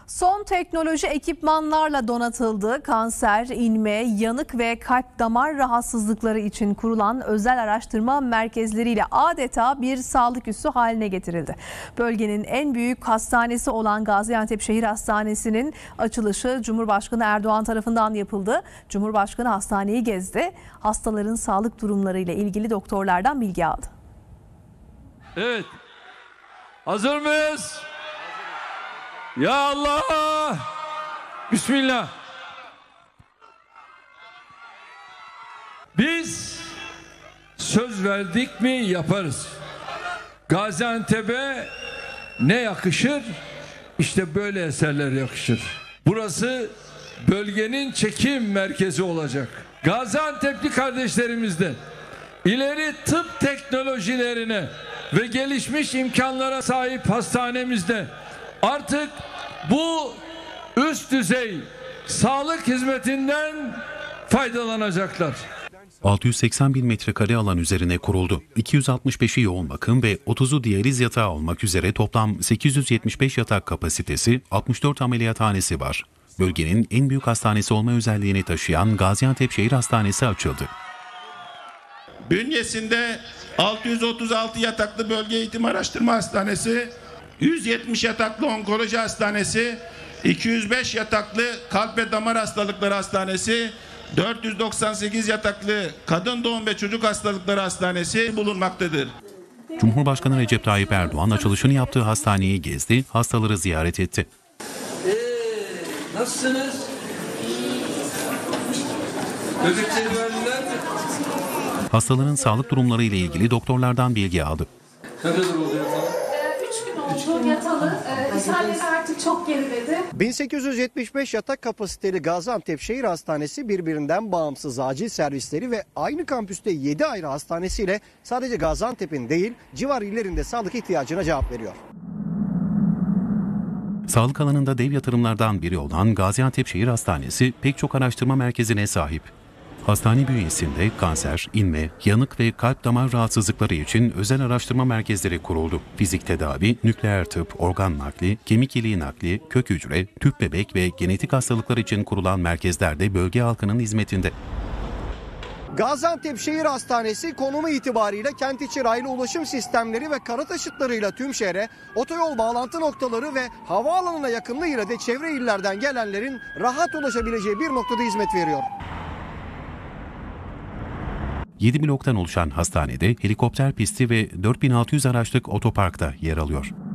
Son teknoloji ekipmanlarla donatıldı. Kanser, inme, yanık ve kalp damar rahatsızlıkları için kurulan özel araştırma merkezleriyle adeta bir sağlık üssü haline getirildi. Bölgenin en büyük hastanesi olan Gaziantep Şehir Hastanesi'nin açılışı Cumhurbaşkanı Erdoğan tarafından yapıldı. Cumhurbaşkanı hastaneyi gezdi. Hastaların sağlık durumlarıyla ilgili doktorlardan bilgi aldı. Evet. Hazır mıyız? Ya Allah! Bismillah. Biz söz verdik mi yaparız. Gaziantep'e ne yakışır? İşte böyle eserler yakışır. Burası bölgenin çekim merkezi olacak. Gaziantep'li kardeşlerimizden ileri tıp teknolojilerine ve gelişmiş imkanlara sahip hastanemizde artık bu üst düzey sağlık hizmetinden faydalanacaklar. 680 bin metrekare alan üzerine kuruldu. 265'i yoğun bakım ve 30'u diyaliz yatağı olmak üzere toplam 875 yatak kapasitesi, 64 ameliyathanesi var. Bölgenin en büyük hastanesi olma özelliğini taşıyan Gaziantep Şehir Hastanesi açıldı. Bünyesinde 636 yataklı Bölge Eğitim Araştırma Hastanesi, 170 yataklı Onkoloji Hastanesi, 205 yataklı Kalp ve Damar Hastalıkları Hastanesi, 498 yataklı Kadın Doğum ve Çocuk Hastalıkları Hastanesi bulunmaktadır. Cumhurbaşkanı Recep Tayyip Erdoğan açılışını yaptığı hastaneyi gezdi, hastaları ziyaret etti. Nasılsınız? Bebekleri verdiler mi? Hastaların sağlık durumları ile ilgili doktorlardan bilgi aldı. Ne kadar oluyor? 3 gün oldu yatalı. İshalesi artık çok geriledi. 1875 yatak kapasiteli Gaziantep Şehir Hastanesi birbirinden bağımsız acil servisleri ve aynı kampüste 7 ayrı hastanesiyle sadece Gaziantep'in değil civar illerinde sağlık ihtiyacına cevap veriyor. Sağlık alanında dev yatırımlardan biri olan Gaziantep Şehir Hastanesi pek çok araştırma merkezine sahip. Hastane bünyesinde kanser, inme, yanık ve kalp damar rahatsızlıkları için özel araştırma merkezleri kuruldu. Fizik tedavi, nükleer tıp, organ nakli, kemik iliği nakli, kök hücre, tüp bebek ve genetik hastalıklar için kurulan merkezler de bölge halkının hizmetinde. Gaziantep Şehir Hastanesi konumu itibariyle kent içi raylı ulaşım sistemleri ve kara taşıtlarıyla tüm şehre, otoyol bağlantı noktaları ve havaalanına yakınlığıyla da çevre illerden gelenlerin rahat ulaşabileceği bir noktada hizmet veriyor. 7 bloktan oluşan hastanede helikopter pisti ve 4600 araçlık otoparkta yer alıyor.